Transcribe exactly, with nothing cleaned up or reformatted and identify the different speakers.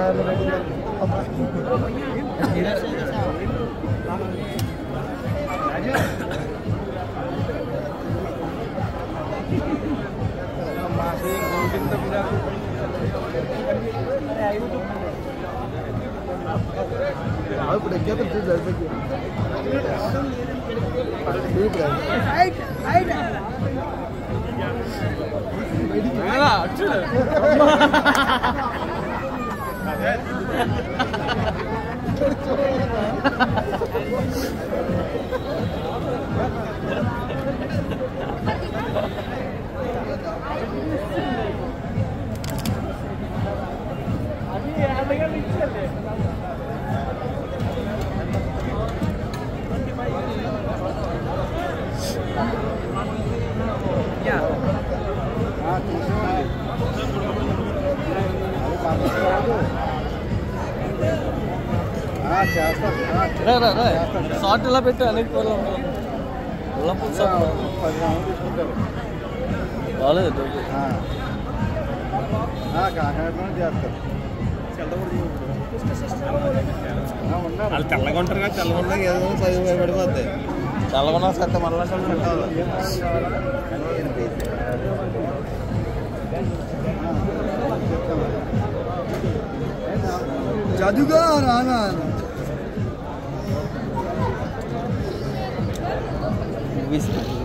Speaker 1: ఇప్పుడు ఎక్కేత సరిపోయింది
Speaker 2: షార్ట్ ఇలా పెట్టి అనేక బాగాలేదు
Speaker 1: వాళ్ళు తెల్లగా ఉంటారు కదా తెల్లగా ఉంటా ఏదో చదువు భయపడిపోద్ది
Speaker 2: చల్లగొన్నా సత్తే మళ్ళా
Speaker 1: जादूगर आना
Speaker 2: विस्तार